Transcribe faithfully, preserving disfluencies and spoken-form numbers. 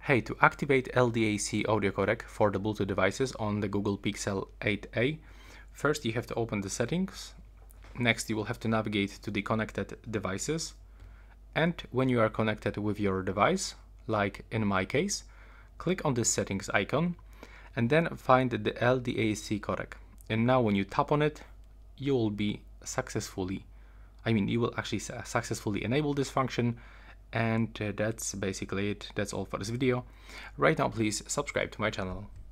Hey, to activate L D A C audio codec for the Bluetooth devices on the Google Pixel eight a, first you have to open the settings. Next you will have to navigate to the connected devices, and when you are connected with your device, like in my case, click on the settings icon and then find the L D A C codec. And now when you tap on it, you will be successfully, I mean you will actually successfully enable this function. And uh, that's basically it. That's all for this video. Right now, please subscribe to my channel.